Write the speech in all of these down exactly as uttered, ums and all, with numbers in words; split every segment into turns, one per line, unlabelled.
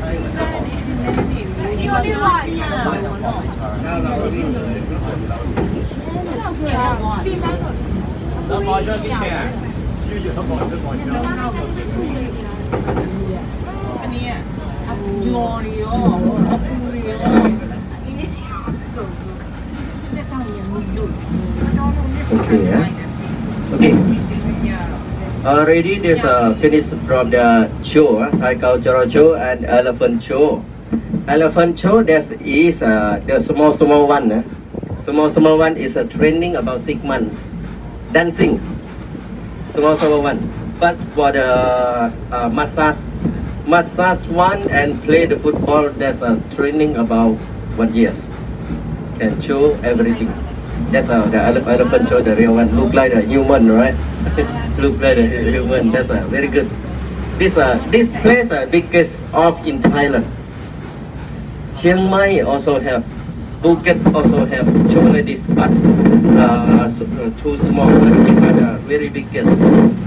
那保证给钱，就有保证保证。อันนี้ยอริโอคูริโอ
Okay. Okay. Already there's a finish from the show, uh, Thai cultural show and elephant show. Elephant show that is uh, the small small one. Uh. Small small one is a uh, training about six months. Dancing. Small small one. First for the uh, massage, massage one and play the football. That's a training about one years. Can show everything. That's how the elephant show, the real one. Look like a human, right? Look like a human. That's a very good. This uh, this place uh, biggest of in Thailand. Chiang Mai also have. Phuket also have show like this, but uh, so, uh, too small. But it are very biggest.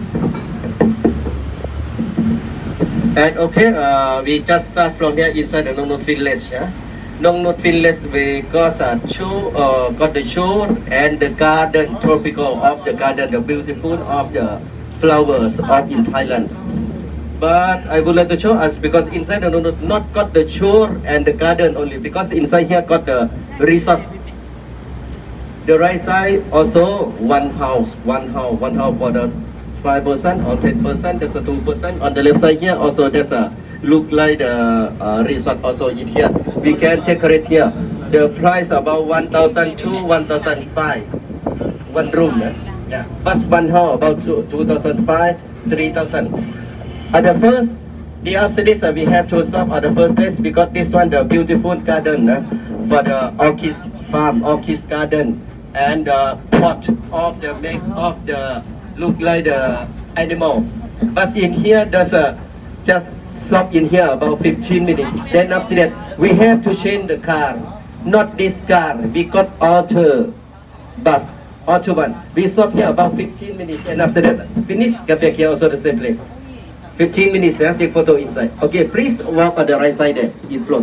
And okay, uh, we just start from here inside the Nong Not village. Yeah? Nong Not village we got a show, uh, got the show and the garden, tropical of the garden, the beautiful of the flowers of in Thailand. But I would like to show us because inside the Nong Not not got the shore and the garden only, because inside here got the resort. The right side also one house, one house, one house for the five percent or ten percent. There's a two percent on the left side here. Also there's a look like the uh, resort also in here. We can check it here. The price about one thousand to one thousand five. One room, eh? Yeah. But one house about two two thousand five, three thousand. At the first, the after this uh, we have to stop at the first place because this one the beautiful garden uh, for the orchid farm, orchid garden, and the pot of the make of the look like the animal. But in here there's a just stop in here about fifteen minutes. Then after that we have to change the car. Not this car. We got auto bus, auto one. We stop here about fifteen minutes, and after that finish. Come back here also the same place. fifteen minutes, eh? Take photo inside. Okay, please walk on the right side there, in front.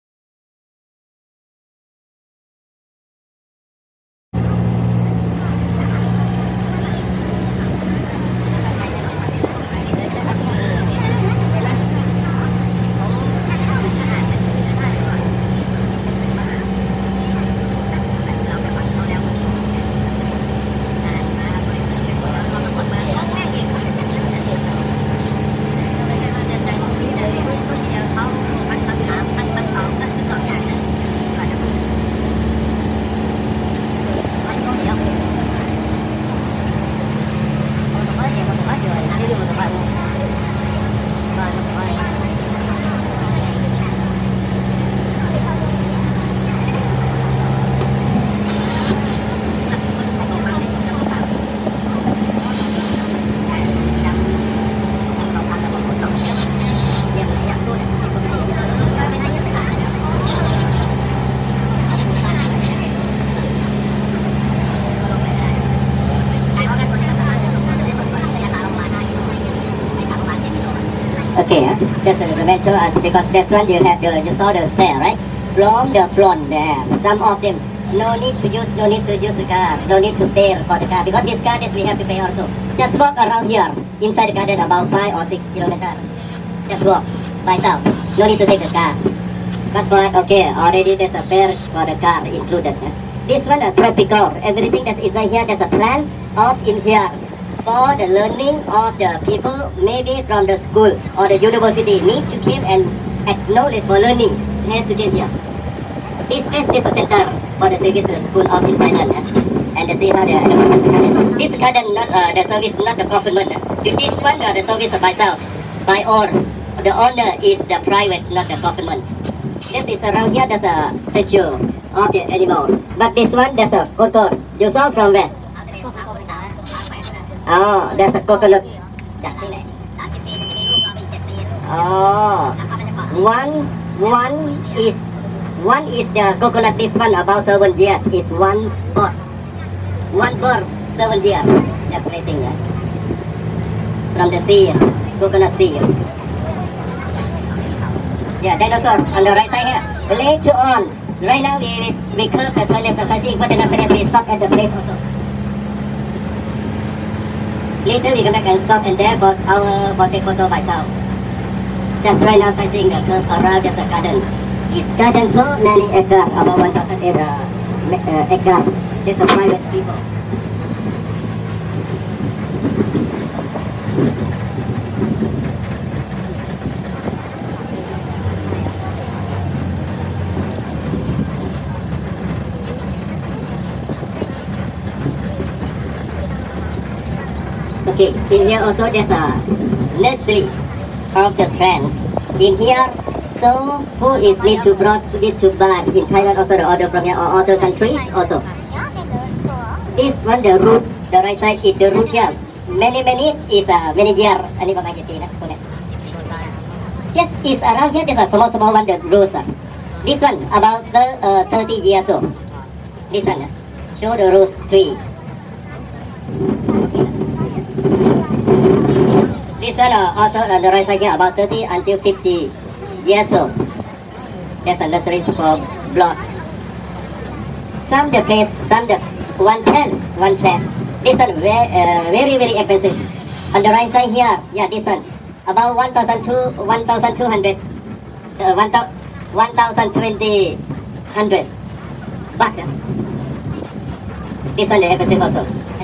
Okay, just a little bit to us because that's one you have the you saw the stair, right? From the front there. Some of them no need to use no need to use the car, no need to pay for the car because this car is we have to pay also. Just walk around here inside the garden about five or six kilometers. Just walk by yourself. No need to take the car. But but okay, already there's a fare for the car included. This one a tropical. Everything that's inside here there's a plan of in here. For the learning of the people, maybe from the school or the university need to come and acknowledge for learning has to come here. This place is a center for the service school of in Thailand, eh? And the see how the garden. This garden not uh, the service, not the government. This one uh, the service by self, by all. The owner is the private, not the government. This is around here. There's a statue of the animal, but this one there's a kotor. You saw from where? Oh, there's a coconut. Oh, one, one is, one is the coconut. This one about seven years is one bird. One bird, seven years. That's waiting, yeah. From the sea, coconut sea. Yeah, dinosaur on the right side here. Later on, right now we we, we curve the toilet exercising, but then after that we stop at the place also. Later we come back and stop and there for our for take photo by sound. Just right now sizing the curve around just a garden. This garden so many acre, about one thousand uh, acre. There's a private people. Okay, in here also there's a nursery of the plants. In here, so who is need to brought need to buy in Thailand also the order from here or other countries also. This one the root, the right side is the root here. Many many is a uh, many year. Ani ba mga na ko net. Yes, is around here. There's a small small one the rose. This one about the uh, thirty years old. This one uh, show the rose trees. This one uh, also on the right side here about thirty until fifty years old. There's a nursery for blossom. Some the place, some the one ten, one place. This one very, uh, very very expensive. On the right side here, yeah, this one about one thousand two, one thousand two hundred, uh, one thousand, one thousand twenty hundred baht. This one the expensive also.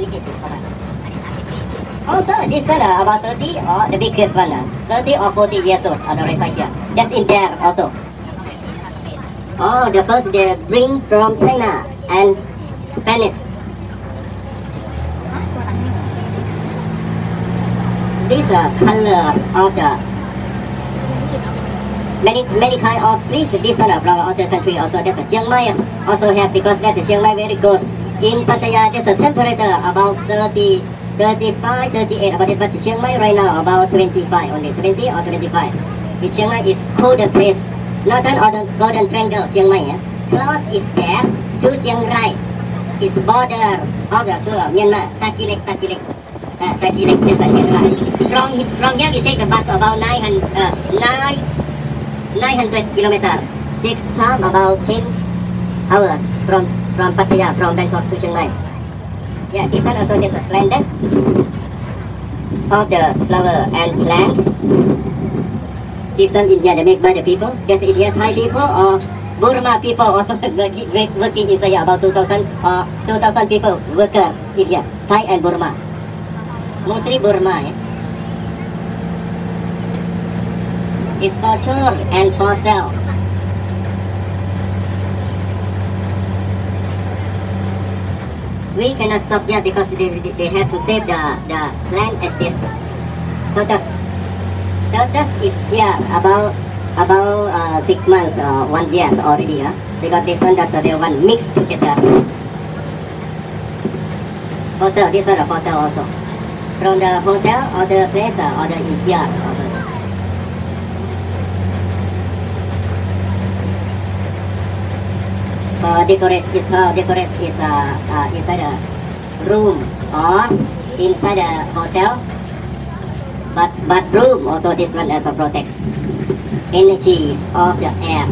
Also, this one uh, about thirty or the big one, uh, thirty or forty years old on the right side here. That's in there also. Oh, the first they bring from China and Spanish. This uh, color of the many many kind of trees. This one uh, from other country also. There's a Chiang Mai also have because that's a Chiang Mai very good. In Pattaya there's a temperature about thirty. thirty-five, thirty-eight, about it, but Chiang Mai right now about twenty-five only, twenty or twenty-five. In Chiang Mai is colder place, northern or the golden triangle, Chiang Mai. Yeah? Close is there to Chiang Rai. It's border of the to Myanmar, Takilek, Takilek, uh, Takilek, there's a Chiang Rai. From from here we take the bus about nine hundred, uh, nine, nine hundred kilometers. Take time about ten hours from from Pattaya, from Bangkok to Chiang Mai. Yeah, this one also is a plant desk of the flower and plants. This one India they make by the people. There's India Thai people or Burma people also working, working inside about two thousand or two thousand people worker in here, Thai and Burma. Mostly Burma. Yeah? It's for sure and for sale. We cannot stop here because they, they have to save the, the land at this. Tortoise. Tortoise is here about about uh, six months or uh, one year already. Huh? Because this one that the one mixed together. For sale, this one for sale also. From the hotel or the place uh, or the in here also. Uh, decorate is how uh, decorate is uh, uh, inside a room or inside a hotel, but but room also this one also protects energies of the air.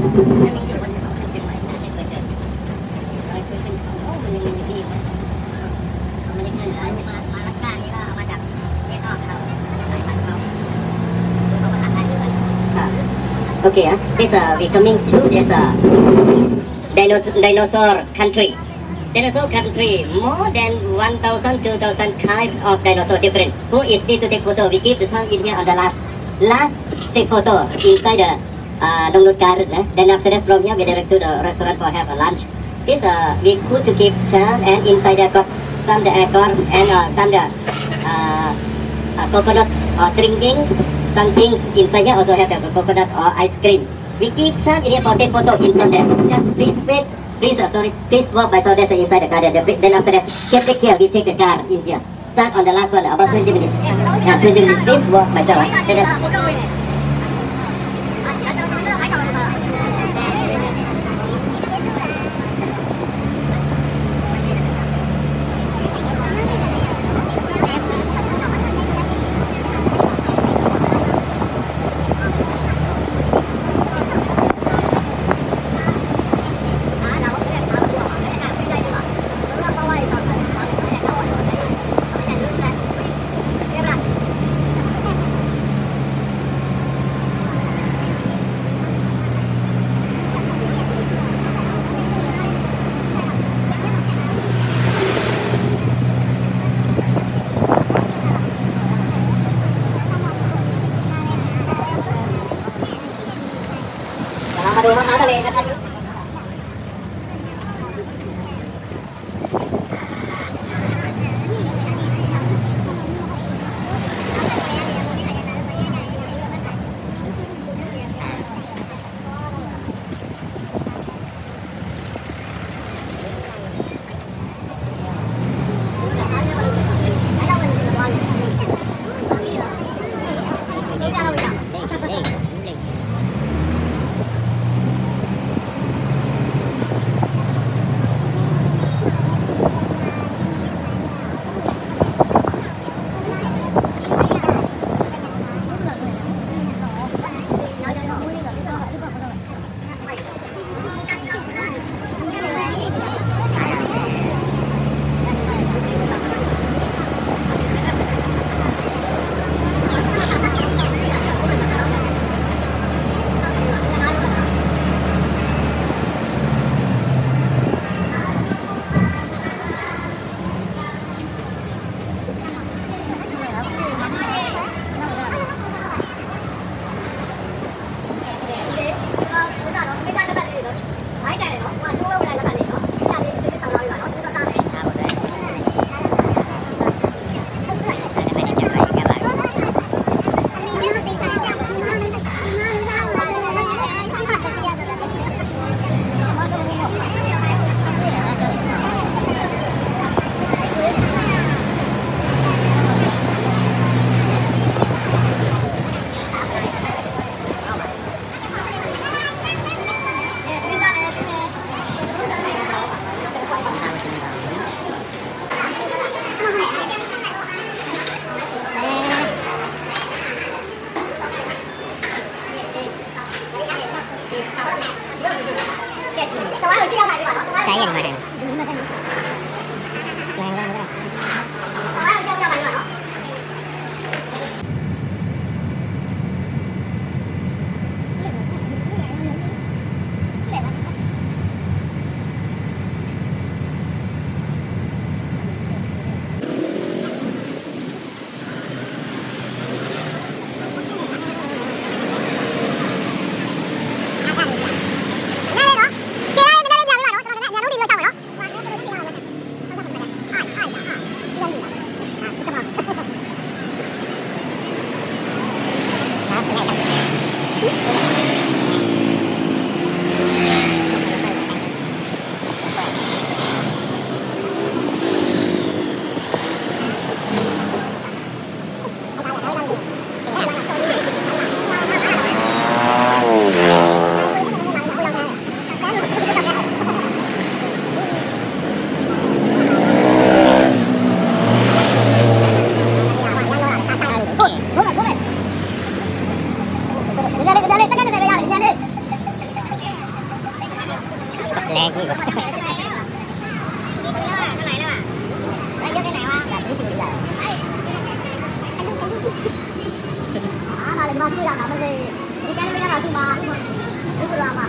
จะมีอยู่บนเขาเชียงใหม่นะที่เคยเจอเคยขึ้นเขาโอ้มันยังมีอยู่ที่มันไม่ได้ขึ้นเลยมามาลักการนี่ก็มาจากเทศนอกเขาสายพันธุ์เขาเขาก็ทำได้ด้วยค่ะ Okay, uh, this uh, we coming to this uh, dino dinosaur country. Dinosaur country, more than one thousand, two thousand kind of dinosaur different. Who is need to take photo? We give the time in here on the last, last take photo inside the uh, Dongnut Garden. Eh? Then after that from here we direct to the restaurant for have a lunch. This uh, we good to keep time and inside that got some the aircon and uh, some the uh, uh, coconut or drinking. Some things inside here also have the coconut or ice cream. We keep some in here for take photo in front there. Just please wait. Please, uh, sorry, please walk by so that's inside the garden. Then after that, get take care. We take the car in here. Start on the last one, about twenty minutes. Yeah, twenty minutes. Please walk by so.มาดูมะพร้าวทะเลกันท่านSaya di mana? แรงที่สุดยิงไปแล้วอ่ะเท่าไหร่แล้วอ่ะแล้วยกไปไหนวะอยากรู้ตัวใหญ่ไอ้อ่ามาเลยมาคุยกันนะมันเลยนี่แกนี่ไม่ได้มาที่มารู้ตัวมา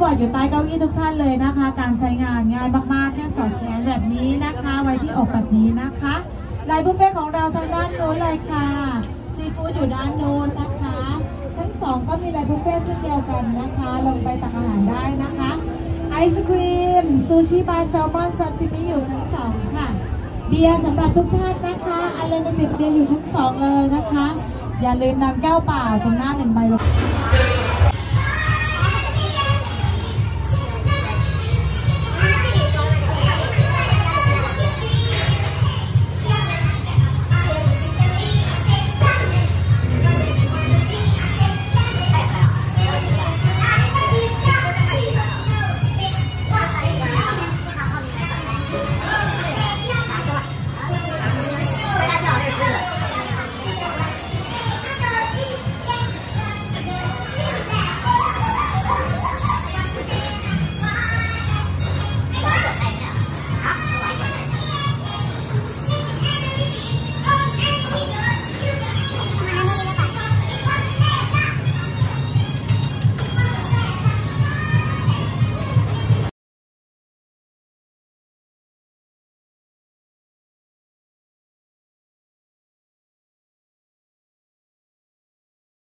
อร์ดอยู่ใต้เก้าอี้ทุกท่านเลยนะคะ การใช้งานง่ายมากๆแค่สอดแขนแบบนี้นะคะไว้ที่อกแบบนี้นะคะไลน์บุฟเฟ่ของเราทางด้านโน้นเลยค่ะซีฟู้ดอยู่ด้านโน้นนะคะชั้นสองก็มีไลน์บุฟเฟ่เช่นเดียวกันนะคะลงไปตักอาหารได้นะคะไอศครีมซูชิบาร์แซลมอนซาซิมิอยู่ชั้นสองค่ะเบียร์สำหรับทุกท่านนะคะอันเลนติดเบียร์อยู่ชั้นสองเลยนะคะอย่าลืมนำแก้วเปล่าตรงหน้าหนึ่งใบลง